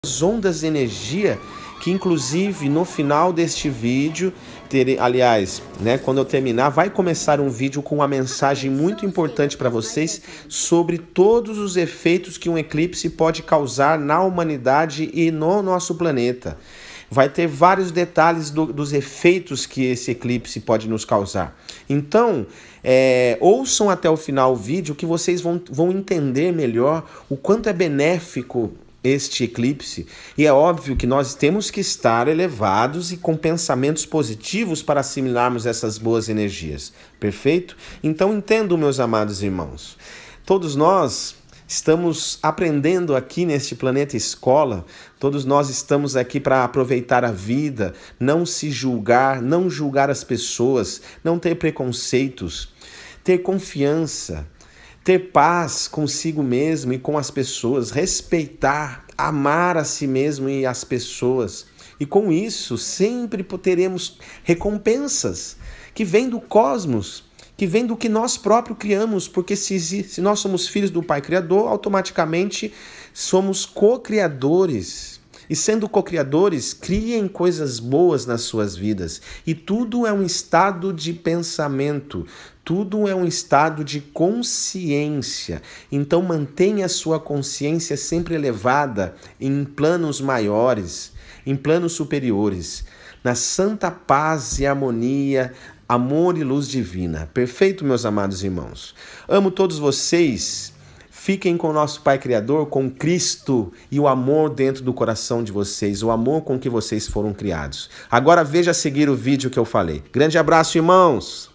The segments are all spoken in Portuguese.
ondas de energia que inclusive no final deste vídeo, quando eu terminar, vai começar um vídeo com uma mensagem muito importante para vocês sobre todos os efeitos que um eclipse pode causar na humanidade e no nosso planeta. Vai ter vários detalhes dos efeitos que esse eclipse pode nos causar. Então, ouçam até o final o vídeo que vocês vão entender melhor o quanto é benéfico este eclipse. E é óbvio que nós temos que estar elevados e com pensamentos positivos para assimilarmos essas boas energias. Perfeito? Então entendam, meus amados irmãos. Todos nós estamos aprendendo aqui neste planeta escola, todos nós estamos aqui para aproveitar a vida, não se julgar, não julgar as pessoas, não ter preconceitos, ter confiança, ter paz consigo mesmo e com as pessoas, respeitar, amar a si mesmo e as pessoas. E com isso sempre teremos recompensas que vêm do cosmos, que vem do que nós próprios criamos, porque se nós somos filhos do Pai Criador, automaticamente somos co-criadores. E sendo co-criadores, criem coisas boas nas suas vidas. E tudo é um estado de pensamento, tudo é um estado de consciência. Então mantenha a sua consciência sempre elevada em planos maiores, em planos superiores, na santa paz e harmonia, amor e luz divina. Perfeito, meus amados irmãos? Amo todos vocês. Fiquem com o nosso Pai Criador, com Cristo e o amor dentro do coração de vocês, o amor com que vocês foram criados. Agora veja a seguir o vídeo que eu falei. Grande abraço, irmãos!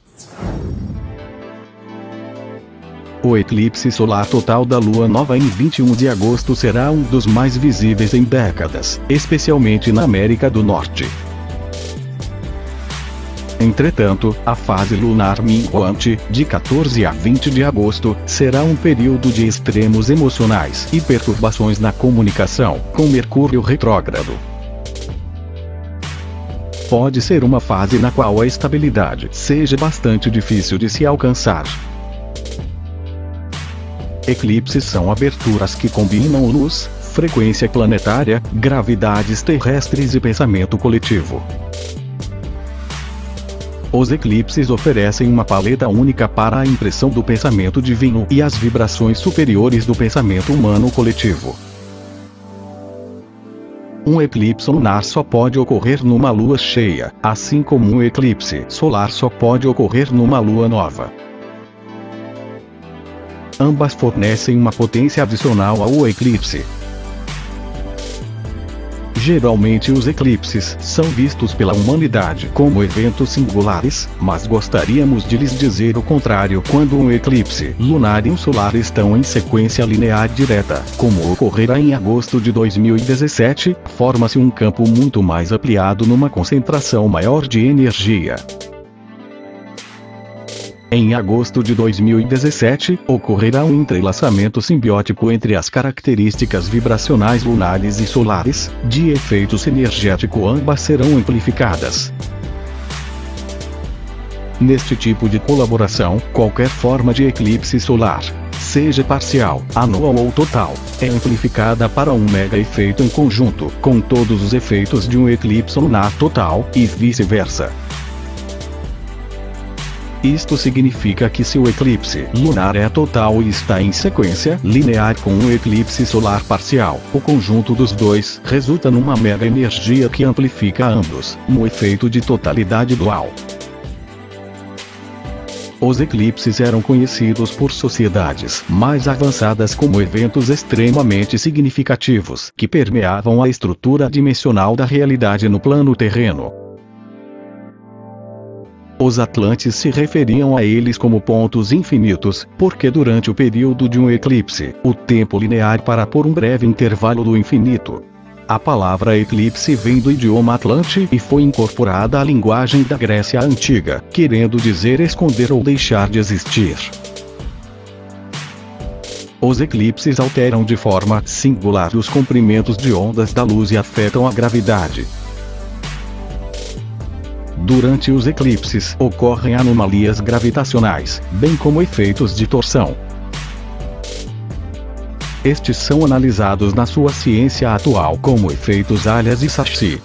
O eclipse solar total da Lua Nova em 21 de agosto será um dos mais visíveis em décadas, especialmente na América do Norte. Entretanto, a fase lunar minguante, de 14 a 20 de agosto, será um período de extremos emocionais e perturbações na comunicação, com Mercúrio retrógrado. Pode ser uma fase na qual a estabilidade seja bastante difícil de se alcançar. Eclipses são aberturas que combinam luz, frequência planetária, gravidades terrestres e pensamento coletivo. Os eclipses oferecem uma paleta única para a impressão do pensamento divino e as vibrações superiores do pensamento humano coletivo. Um eclipse lunar só pode ocorrer numa lua cheia, assim como um eclipse solar só pode ocorrer numa lua nova. Ambas fornecem uma potência adicional ao eclipse. Geralmente os eclipses são vistos pela humanidade como eventos singulares, mas gostaríamos de lhes dizer o contrário quando um eclipse lunar e um solar estão em sequência linear direta, como ocorrerá em agosto de 2017, forma-se um campo muito mais ampliado numa concentração maior de energia. Em agosto de 2017, ocorrerá um entrelaçamento simbiótico entre as características vibracionais lunares e solares, de efeito sinergético ambas serão amplificadas. Neste tipo de colaboração, qualquer forma de eclipse solar, seja parcial, anual ou total, é amplificada para um mega efeito em conjunto, com todos os efeitos de um eclipse lunar total, e vice-versa. Isto significa que se o eclipse lunar é total e está em sequência linear com um eclipse solar parcial, o conjunto dos dois resulta numa mega energia que amplifica ambos, no efeito de totalidade dual. Os eclipses eram conhecidos por sociedades mais avançadas como eventos extremamente significativos que permeavam a estrutura dimensional da realidade no plano terreno. Os atlantes se referiam a eles como pontos infinitos, porque durante o período de um eclipse, o tempo linear para por um breve intervalo do infinito. A palavra eclipse vem do idioma atlante e foi incorporada à linguagem da Grécia Antiga, querendo dizer esconder ou deixar de existir. Os eclipses alteram de forma singular os comprimentos de ondas da luz e afetam a gravidade. Durante os eclipses, ocorrem anomalias gravitacionais, bem como efeitos de torção. Estes são analisados na sua ciência atual como efeitos Alias e Sashi.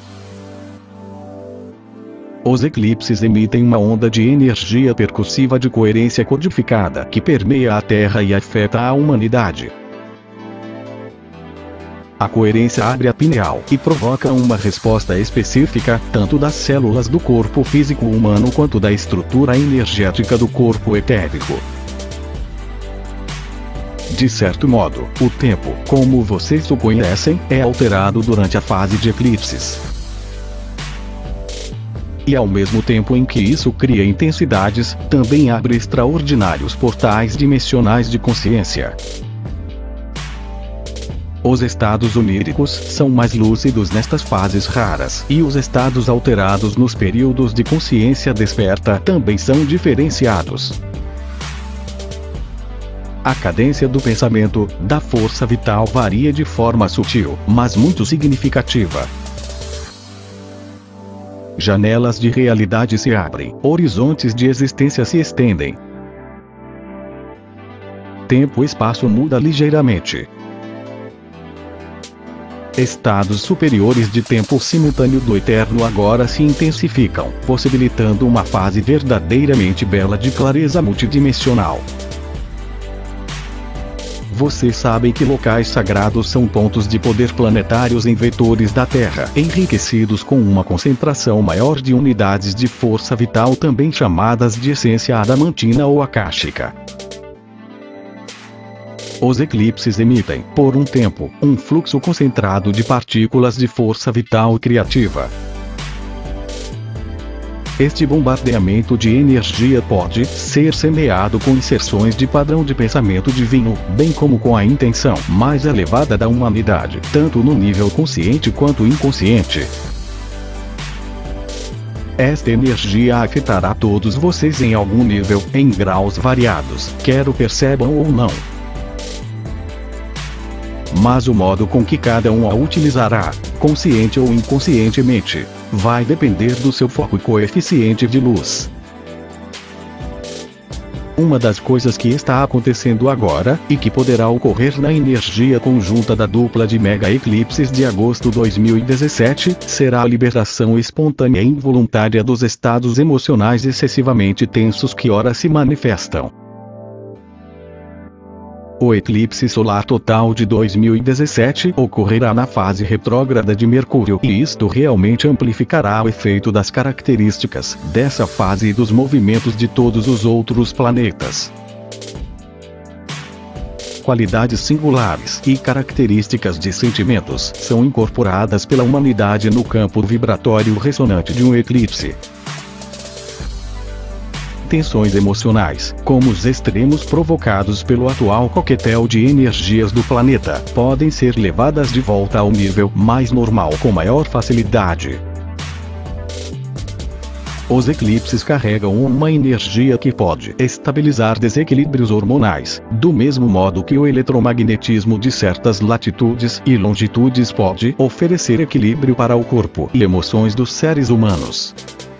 Os eclipses emitem uma onda de energia percussiva de coerência codificada que permeia a Terra e afeta a humanidade. A coerência abre a pineal e provoca uma resposta específica, tanto das células do corpo físico humano quanto da estrutura energética do corpo etérico. De certo modo, o tempo, como vocês o conhecem, é alterado durante a fase de eclipses. E ao mesmo tempo em que isso cria intensidades, também abre extraordinários portais dimensionais de consciência. Os estados oníricos são mais lúcidos nestas fases raras, e os estados alterados nos períodos de consciência desperta também são diferenciados. A cadência do pensamento, da força vital varia de forma sutil, mas muito significativa. Janelas de realidade se abrem, horizontes de existência se estendem. Tempo e espaço muda ligeiramente. Estados superiores de tempo simultâneo do eterno agora se intensificam, possibilitando uma fase verdadeiramente bela de clareza multidimensional. Vocês sabem que locais sagrados são pontos de poder planetários em vetores da Terra, enriquecidos com uma concentração maior de unidades de força vital também chamadas de essência adamantina ou akáshica. Os eclipses emitem, por um tempo, um fluxo concentrado de partículas de força vital criativa. Este bombardeamento de energia pode ser semeado com inserções de padrão de pensamento divino, bem como com a intenção mais elevada da humanidade, tanto no nível consciente quanto inconsciente. Esta energia afetará todos vocês em algum nível, em graus variados, quer o percebam ou não. Mas o modo com que cada um a utilizará, consciente ou inconscientemente, vai depender do seu foco e coeficiente de luz. Uma das coisas que está acontecendo agora, e que poderá ocorrer na energia conjunta da dupla de mega eclipses de agosto 2017, será a liberação espontânea e involuntária dos estados emocionais excessivamente tensos que ora se manifestam. O eclipse solar total de 2017 ocorrerá na fase retrógrada de Mercúrio e isto realmente amplificará o efeito das características dessa fase e dos movimentos de todos os outros planetas. Qualidades singulares e características de sentimentos são incorporadas pela humanidade no campo vibratório ressonante de um eclipse. Tensões emocionais, como os extremos provocados pelo atual coquetel de energias do planeta, podem ser levadas de volta ao nível mais normal com maior facilidade. Os eclipses carregam uma energia que pode estabilizar desequilíbrios hormonais, do mesmo modo que o eletromagnetismo de certas latitudes e longitudes pode oferecer equilíbrio para o corpo e emoções dos seres humanos.